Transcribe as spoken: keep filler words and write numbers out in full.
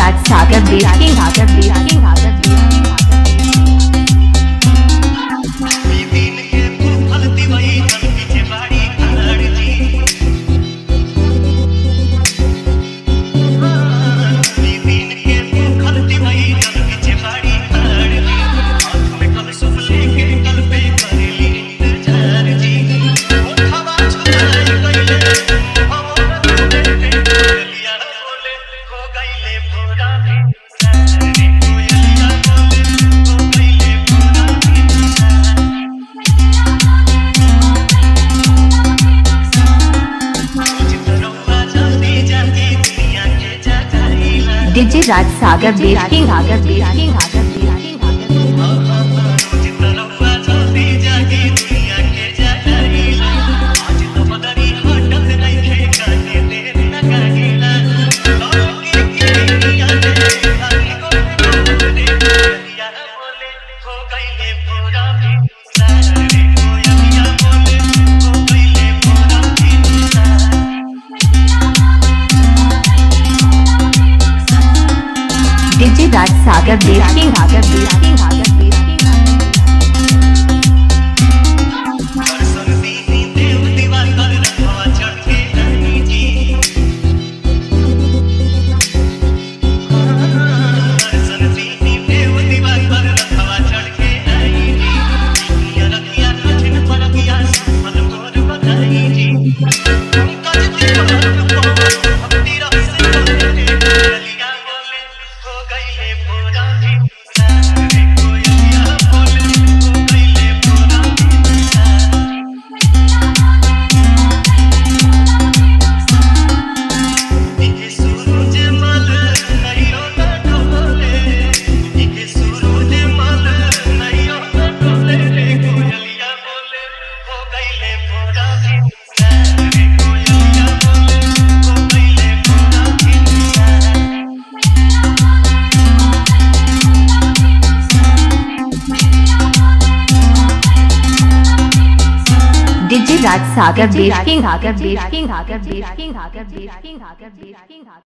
Raj Sagar baking Sagar baking Sagar DJ Raj Sagar baking Sagar baking Sagar DJ Raj Sagar baking Sagar baking Sagar DJ Raj Sagar baking Sagar baking Sagar baking Sagar baking Sagar baking Sagar